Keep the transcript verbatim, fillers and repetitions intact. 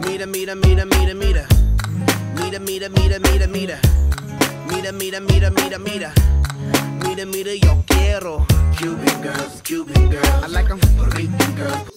Mira, mira, mira, mira, mira. Mira, mira, mira, mira, mira. Mira, mira, mira, mira, mira. Mira, mira, yo quiero Cuban girls, Cuban girls. I like them Puerto Rican girls.